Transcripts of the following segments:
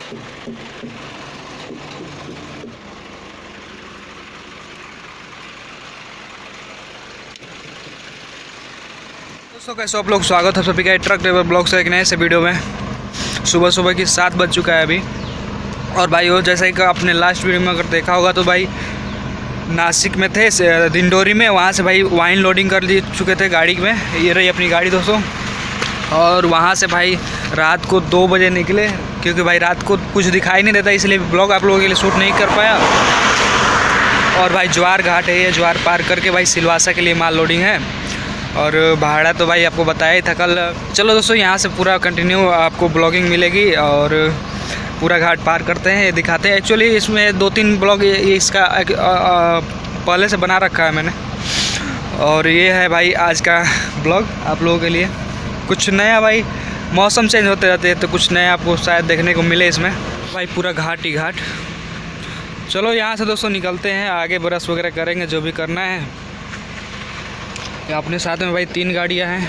दोस्तों कैसे आप लोग, स्वागत है सभी का ट्रक ड्राइवर ब्लॉग से एक नए से वीडियो में। सुबह सुबह की 7 बज चुका है अभी। और भाई वो जैसा कि आपने लास्ट वीडियो में अगर देखा होगा तो भाई नासिक में थे, दिंडोरी में, वहाँ से भाई वाइन लोडिंग कर ली चुके थे गाड़ी में। ये रही अपनी गाड़ी दोस्तों। और वहाँ से भाई रात को 2 बजे निकले, क्योंकि भाई रात को कुछ दिखाई नहीं देता, इसलिए ब्लॉग आप लोगों के लिए शूट नहीं कर पाया। और भाई ज्वार घाट है, ये ज्वार पार करके भाई सिलवासा के लिए माल लोडिंग है। और भाड़ा तो भाई आपको बताया ही था कल। चलो दोस्तों, यहाँ से पूरा कंटिन्यू आपको ब्लॉगिंग मिलेगी और पूरा घाट पार करते हैं, दिखाते हैं। एक्चुअली इसमें 2-3 ब्लॉग इसका पहले से बना रखा है मैंने। और ये है भाई आज का ब्लॉग आप लोगों के लिए। कुछ नया भाई, मौसम चेंज होते रहते हैं तो कुछ नया आपको शायद देखने को मिले इसमें। भाई पूरा घाट ही घाट। चलो यहाँ से दोस्तों निकलते हैं, आगे ब्रश वगैरह करेंगे जो भी करना है। अपने साथ में भाई 3 गाड़ियाँ हैं।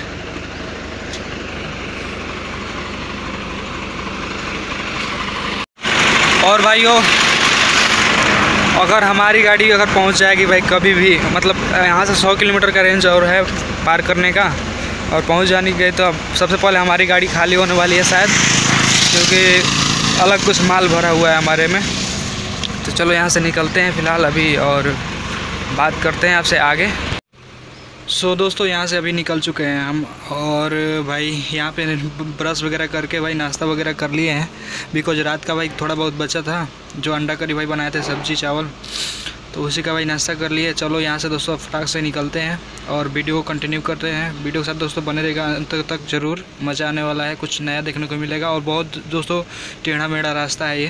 और भाइयों, अगर हमारी गाड़ी अगर पहुंच जाएगी भाई कभी भी, मतलब यहाँ से 100 किलोमीटर का रेंज और है पार करने का, और पहुंच जाने गई तो सबसे पहले हमारी गाड़ी खाली होने वाली है शायद, क्योंकि अलग कुछ माल भरा हुआ है हमारे में। तो चलो यहाँ से निकलते हैं फ़िलहाल अभी और बात करते हैं आपसे आगे। सो दोस्तों, यहाँ से अभी निकल चुके हैं हम। और भाई यहाँ पे ब्रश वगैरह करके भाई नाश्ता वगैरह कर लिए हैं, बिकॉज रात का भाई थोड़ा बहुत बचा था, जो अंडा करी भाई बनाए थे, सब्जी चावल, तो उसी का भाई नाश्ता कर लिए। चलो यहाँ से दोस्तों फटाक से निकलते हैं और वीडियो को कंटिन्यू करते हैं। वीडियो के साथ दोस्तों बने रहेगा अंत तक, ज़रूर मज़ा आने वाला है, कुछ नया देखने को मिलेगा। और बहुत दोस्तों टेढ़ा मेढ़ा रास्ता है ये।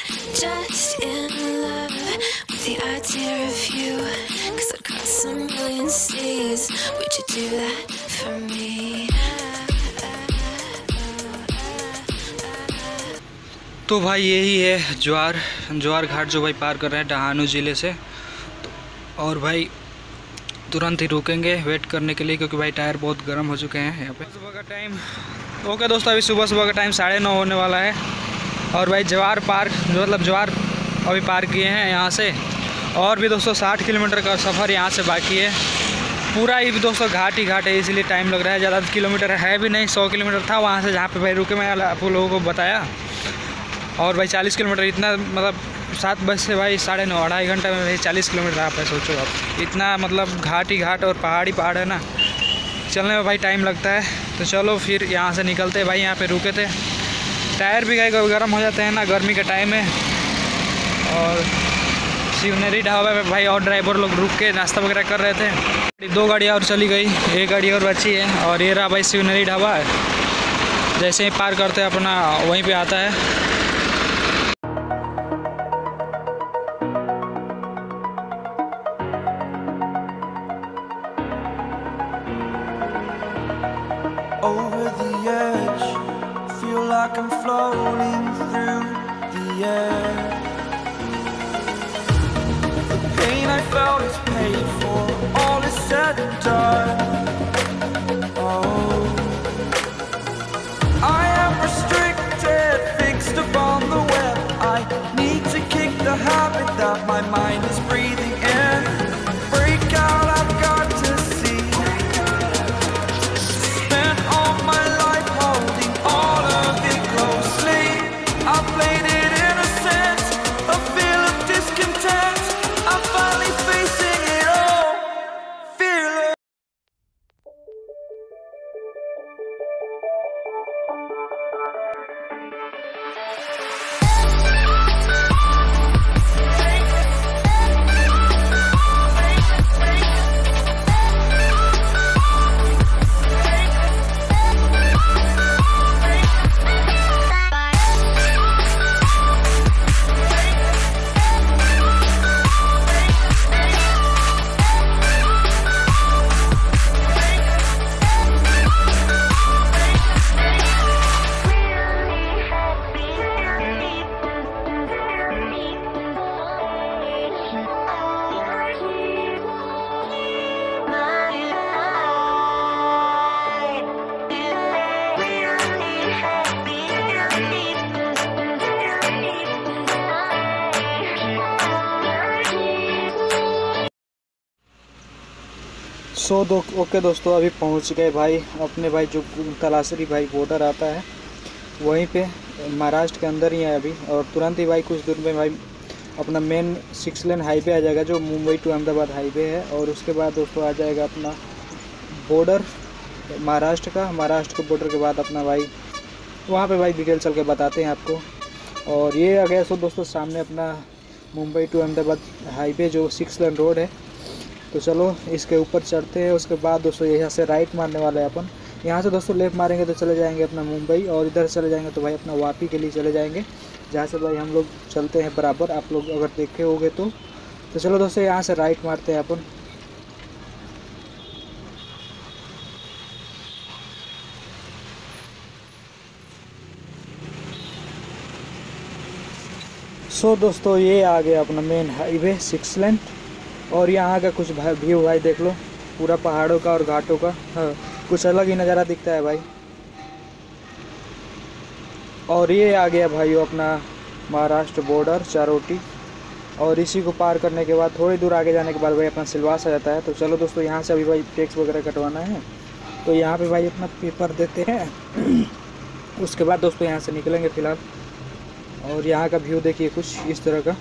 just in love with the idea of you, 'cause I'd cross a million flowing seas. Would you do that for me? तो भाई यही है ज्वार घाट जो भाई पार कर रहे हैं डहाणू ज़िले से। और भाई तुरंत ही रुकेंगे वेट करने के लिए, क्योंकि भाई टायर बहुत गर्म हो चुके हैं यहाँ पे। सुबह का टाइम ओके दोस्तों, अभी सुबह का टाइम 9:30 होने वाला है। और भाई ज्वार अभी पार किए हैं यहाँ से। और भी दोस्तों 60 किलोमीटर का सफ़र यहाँ से बाकी है। पूरा ही दोस्तों घाट ही घाट है, इसीलिए टाइम लग रहा है। ज़्यादा किलोमीटर है भी नहीं, 100 किलोमीटर था वहाँ से जहाँ पे भाई रुके, मैं आप लोगों को बताया। और भाई 40 किलोमीटर इतना, मतलब 7 बजे से भाई 9:30 2.5 घंटे में भाई 40 किलोमीटर आप सोचो आप। इतना मतलब घाट ही घाट और पहाड़ है ना, चलने में भाई टाइम लगता है। तो चलो फिर यहाँ से निकलते हैं भाई। यहाँ पे रुके थे, टायर भी गर्म हो जाते हैं ना, गर्मी का टाइम है। और शिवनेरी ढाबा पे भाई और ड्राइवर लोग रुक के नाश्ता वगैरह कर रहे थे। 2 गाड़ियाँ और चली गई, 1 गाड़ी और बची है। और ये रहा भाई शिवनेरी ढाबा, जैसे ही पार करते हैं अपना वहीं पे आता है। Over the edge, feel like I'm floating through the air. The pain I felt is paid for, all is said and done. Oh, I am restricted, fixed upon the web. I need to kick the habit that my mind is breathing in. Break out, I've got to see. Spent all my life holding all of it closely. I played it innocent, a feel of discontent. I'm finally facing it all, fearless. Okay दोस्तों, अभी पहुंच गए भाई अपने भाई जो तलासरी भाई border आता है वहीं पे, महाराष्ट्र के अंदर ही है अभी। और तुरंत ही भाई कुछ दूर में भाई अपना मेन 6 लेन हाईवे आ जाएगा, जो मुंबई टू अहमदाबाद हाईवे है। और उसके बाद दोस्तों आ जाएगा अपना बॉर्डर महाराष्ट्र के बॉर्डर के बाद अपना भाई वहाँ पे भाई डिटेल चल के बताते हैं आपको। और ये आ गया सो दोस्तों सामने अपना मुंबई टू अहमदाबाद हाईवे, जो 6 लेन रोड है। तो चलो इसके ऊपर चढ़ते हैं। उसके बाद दोस्तों यहाँ से राइट मारने वाले हैं अपन। यहाँ से दोस्तों लेफ़्ट मारेंगे तो चले जाएंगे अपना मुंबई, और इधर चले जाएंगे तो भाई अपना वापी के लिए चले जाएंगे, जहाँ से भाई हम लोग चलते हैं बराबर। आप लोग अगर देखे होंगे तो चलो दोस्तों यहाँ से राइट मारते हैं अपन। सो दोस्तों ये आ गया अपना मेन हाईवे 6 लेन। और यहाँ का कुछ व्यू भाई देख लो, पूरा पहाड़ों का और घाटों का। हाँ, कुछ अलग ही नज़ारा दिखता है भाई। और ये आ गया भाई अपना महाराष्ट्र बॉर्डर चारोटी। और इसी को पार करने के बाद थोड़ी दूर आगे जाने के बाद भाई अपना सिलवास आ जाता है। तो चलो दोस्तों यहाँ से अभी भाई टैक्स वगैरह कटवाना है, तो यहाँ पे भाई अपना पेपर देते हैं। उसके बाद दोस्तों यहाँ से निकलेंगे फ़िलहाल। और यहाँ का व्यू देखिए कुछ इस तरह का।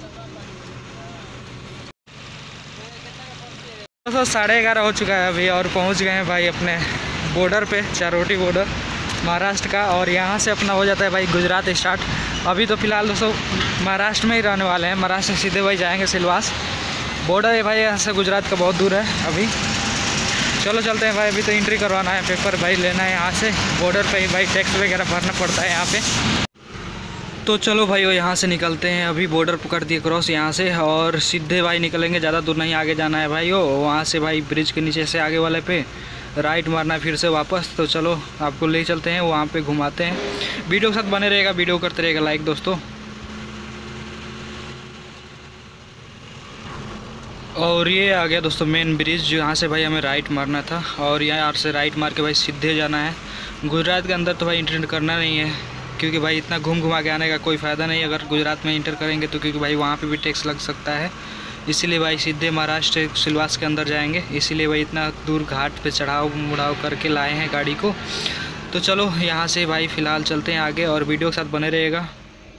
दोस्तों 11:30 हो चुका है अभी, और पहुँच गए हैं भाई अपने बॉर्डर पे, चारोटी बॉर्डर महाराष्ट्र का। और यहाँ से अपना हो जाता है भाई गुजरात स्टार्ट। अभी तो फ़िलहाल दोस्तों महाराष्ट्र में ही रहने वाले हैं। महाराष्ट्र से सीधे भाई जाएंगे सिलवास। बॉर्डर है भाई यहाँ से गुजरात का बहुत दूर है अभी। चलो चलते हैं भाई, अभी तो एंट्री करवाना है, पेपर भाई लेना है यहाँ से। बॉर्डर पे ही भाई टैक्स वगैरह भरना पड़ता है यहाँ पे। तो चलो भाई वो यहाँ से निकलते हैं, अभी बॉर्डर कर दिए क्रॉस यहाँ से, और सीधे भाई निकलेंगे, ज़्यादा दूर नहीं आगे जाना है भाई। वहाँ से भाई ब्रिज के नीचे से आगे वाले पे राइट मारना है फिर से वापस। तो चलो आपको ले चलते हैं, वहाँ पे घुमाते हैं। वीडियो के साथ बने रहेगा, वीडियो करते रहेगा लाइक दोस्तों। और ये आ गया दोस्तों मेन ब्रिज, जो यहाँ से भाई हमें राइट मारना था, और यहाँ से राइट मार के भाई सीधे जाना है। गुजरात के अंदर तो भाई इंटर करना नहीं है, क्योंकि भाई इतना घूम घुमा के आने का कोई फ़ायदा नहीं अगर गुजरात में इंटर करेंगे तो, क्योंकि भाई वहाँ पे भी टैक्स लग सकता है। इसीलिए भाई सीधे महाराष्ट्र सिलवास के अंदर जाएंगे, इसीलिए भाई इतना दूर घाट पे चढ़ाव मुड़ाव करके लाए हैं गाड़ी को। तो चलो यहाँ से भाई फ़िलहाल चलते हैं आगे, और वीडियो के साथ बने रहेगा।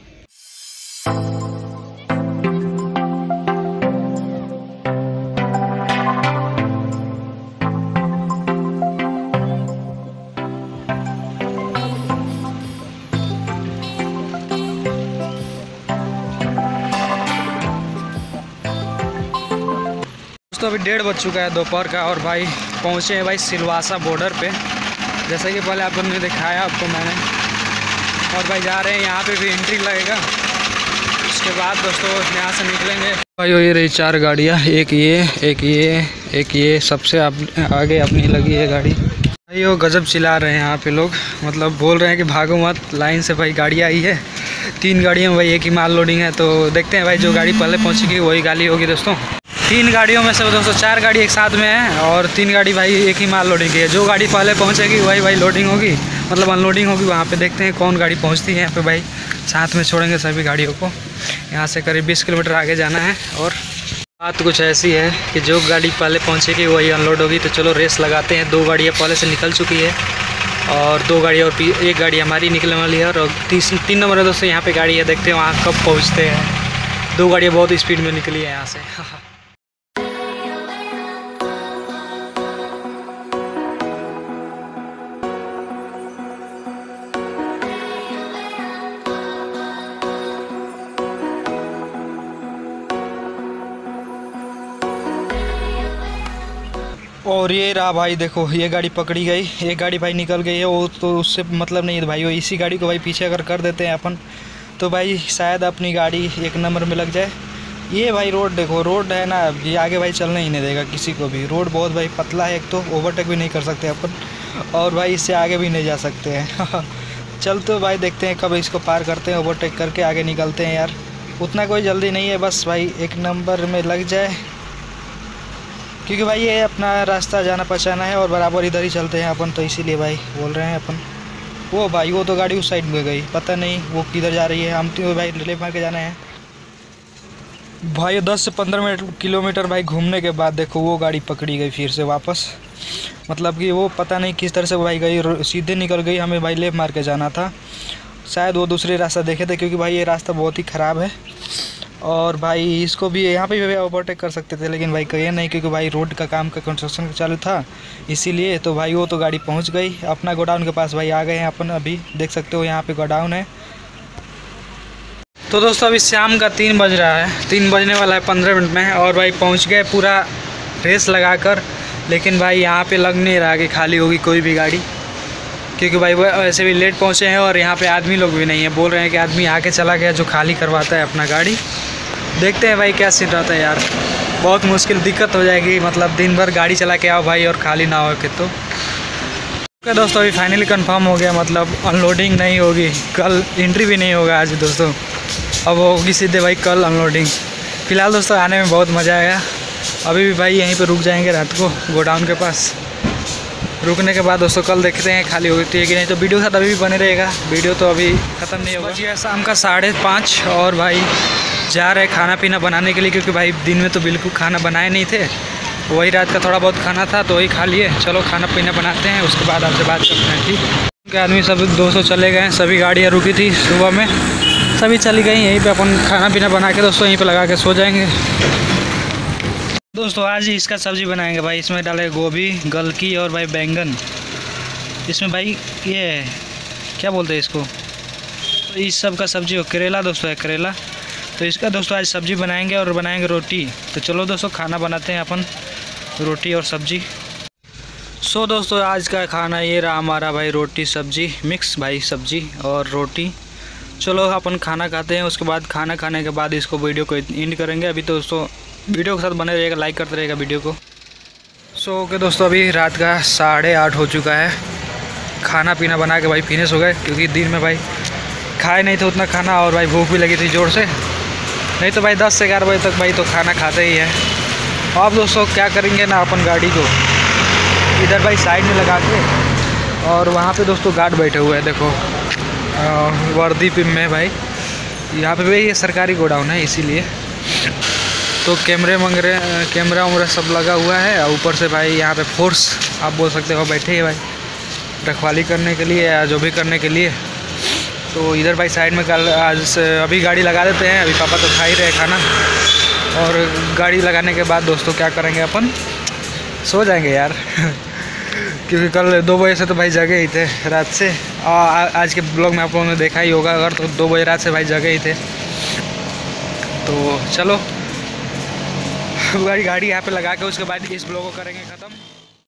तो अभी 1:30 बज चुका है दोपहर का, और भाई पहुँचे हैं भाई सिलवासा बॉर्डर पे, जैसा कि पहले आपको ने दिखाया आपको मैंने। और भाई जा रहे हैं, यहाँ पे भी एंट्री लगेगा, उसके बाद दोस्तों यहाँ से निकलेंगे। भाई ये रही 4 गाड़ियाँ, एक ये सबसे आगे अपनी लगी है गाड़ी। भाई वो गजब चिल्ला रहे हैं यहाँ पे लोग, मतलब बोल रहे हैं कि भागो मत, लाइन से भाई गाड़ी आई है। 3 गाड़ियों में भाई एक ही माल लोडिंग है, तो देखते हैं भाई जो गाड़ी पहले पहुँचेगी वही गाड़ी होगी दोस्तों। 3 गाड़ियों में से दोस्तों 4 गाड़ी एक साथ में है, और 3 गाड़ी भाई एक ही माल लोडिंग की है। जो गाड़ी पहले पहुंचेगी वही भाई लोडिंग होगी, मतलब अनलोडिंग होगी वहाँ पे। देखते हैं कौन गाड़ी पहुंचती है यहाँ पे भाई, साथ में छोड़ेंगे सभी गाड़ियों को। यहाँ से करीब 20 किलोमीटर आगे जाना है, और बात कुछ ऐसी है कि जो गाड़ी पहले पहुँचेगी वही अनलोड होगी। तो चलो रेस लगाते हैं। 2 गाड़ियाँ पहले से निकल चुकी है, और 2 गाड़ी और एक गाड़ी हमारी निकलने वाली है, और 3 नंबर है दोस्तों यहाँ पर गाड़ी है। देखते हैं वहाँ कब पहुँचते हैं। 2 गाड़ियाँ बहुत स्पीड में निकली है यहाँ से। और ये रहा भाई, देखो ये गाड़ी पकड़ी गई, एक गाड़ी भाई निकल गई है, वो तो उससे मतलब नहीं है भाई। वो इसी गाड़ी को भाई पीछे अगर कर देते हैं अपन, तो भाई शायद अपनी गाड़ी 1 नंबर में लग जाए। ये भाई रोड देखो, रोड है ना, ये आगे भाई चलने ही नहीं देगा किसी को भी। रोड बहुत भाई पतला है, एक तो ओवरटेक भी नहीं कर सकते अपन, और भाई इससे आगे भी नहीं जा सकते हैं। चलते भाई देखते हैं कब इसको पार करते हैं, ओवरटेक करके आगे निकलते हैं यार। उतना कोई जल्दी नहीं है, बस भाई 1 नंबर में लग जाए, क्योंकि भाई ये अपना रास्ता जाना पहचाना है, और बराबर इधर ही चलते हैं अपन, तो इसीलिए भाई बोल रहे हैं अपन। वो भाई वो तो गाड़ी उस साइड में गई, पता नहीं वो किधर जा रही है। हम तो भाई रिले मार के जाना है भाई। 10 से 15 किलोमीटर भाई घूमने के बाद देखो वो गाड़ी पकड़ी गई फिर से वापस, मतलब कि वो पता नहीं किस तरह से भाई गई, सीधे निकल गई। हमें भाई लेफ्ट मार के जाना था, शायद वो दूसरे रास्ता देखे थे, क्योंकि भाई ये रास्ता बहुत ही ख़राब है। और भाई इसको भी यहाँ पे भी ओवरटेक कर सकते थे, लेकिन भाई कहे नहीं, क्योंकि भाई रोड का काम का कंस्ट्रक्शन चालू था इसीलिए। तो भाई वो तो गाड़ी पहुँच गई अपना गोडाउन के पास भाई आ गए हैं अपन। अभी देख सकते हो यहाँ पे गोडाउन है। तो दोस्तों अभी शाम का 3 बज रहा है, 3 बजने वाला है 15 मिनट में, और भाई पहुँच गए पूरा रेस लगा कर। लेकिन भाई यहाँ पे लग नहीं रहा कि खाली होगी कोई भी गाड़ी, क्योंकि भाई वो वैसे भी लेट पहुँचे हैं, और यहाँ पे आदमी लोग भी नहीं है। बोल रहे हैं कि आदमी आके चला गया जो खाली करवाता है अपना गाड़ी। देखते हैं भाई क्या सीन रहता है यार, बहुत मुश्किल दिक्कत हो जाएगी, मतलब दिन भर गाड़ी चला के आओ भाई और खाली ना हो के। तो ओके दोस्तों अभी फाइनली कंफर्म हो गया, मतलब अनलोडिंग नहीं होगी, कल एंट्री भी नहीं होगा आज दोस्तों, अब होगी सीधे भाई कल अनलोडिंग। फ़िलहाल दोस्तों आने में बहुत मज़ा आया। अभी भी भाई यहीं पे रुक जाएंगे रात को गोडाउन के पास। रुकने के बाद दोस्तों कल देखते हैं खाली होती है कि नहीं। तो वीडियो के साथ अभी भी बने रहेगा, वीडियो तो अभी ख़त्म नहीं होगा। जी शाम का 5:30 और भाई जा रहे खाना पीना बनाने के लिए, क्योंकि भाई दिन में तो बिल्कुल खाना बनाए नहीं थे, वही रात का थोड़ा बहुत खाना था तो वही खा लिए। चलो खाना पीना बनाते हैं, उसके बाद आपसे बात करते हैं। ठीक है, आदमी सब 200 चले गए, सभी गाड़ियाँ रुकी थी सुबह में, सभी चली गई। यहीं पे अपन खाना पीना बना के दोस्तों यहीं पे लगा के सो जाएंगे। दोस्तों आज ही इसका सब्ज़ी बनाएंगे भाई। इसमें डाले गोभी, गलकी और भाई बैंगन। इसमें भाई ये क्या बोलते हैं इसको, तो इस सब का सब्ज़ी हो, करेला दोस्तों है, करेला। तो इसका दोस्तों आज सब्ज़ी बनाएंगे और बनाएंगे रोटी। तो चलो दोस्तों खाना बनाते हैं अपन, रोटी और सब्ज़ी। सो दोस्तों आज का खाना ये रहा हमारा भाई, रोटी सब्ज़ी मिक्स भाई, सब्ज़ी और रोटी। चलो अपन खाना खाते हैं, उसके बाद खाना खाने के बाद इसको वीडियो को एंड करेंगे। अभी तो दोस्तों वीडियो के साथ बने रहिएगा, लाइक करते रहेगा वीडियो को। सो ओके दोस्तों, अभी रात का 8:30 हो चुका है। खाना पीना बना के भाई फिनिश हो गए, क्योंकि दिन में भाई खाए नहीं थे उतना खाना, और भाई भूख भी लगी थी ज़ोर से। नहीं तो भाई 10 से 11 बजे तक भाई तो खाना खाते ही है। अब दोस्तों क्या करेंगे ना, अपन गाड़ी को इधर भाई साइड में लगा के, और वहाँ पे दोस्तों गार्ड बैठे हुए हैं, देखो वर्दी पे में भाई। यहाँ पे भाई ये सरकारी गोडाउन है, इसीलिए तो कैमरा वैमरा सब लगा हुआ है। और ऊपर से भाई यहाँ पे फोर्स आप बोल सकते हो बैठे हैं भाई, रखवाली करने के लिए या जो भी करने के लिए। तो इधर भाई साइड में अभी गाड़ी लगा देते हैं। अभी पापा तो खा ही रहे खाना, और गाड़ी लगाने के बाद दोस्तों क्या करेंगे, अपन सो जाएंगे यार क्योंकि कल 2 बजे से तो भाई जगे ही थे रात से। आज के ब्लॉग में आप लोगों ने देखा ही होगा अगर, तो 2 बजे रात से भाई जगे ही थे। तो चलो गाड़ी यहाँ पे लगा के उसके बाद इस ब्लॉग को करेंगे ख़त्म।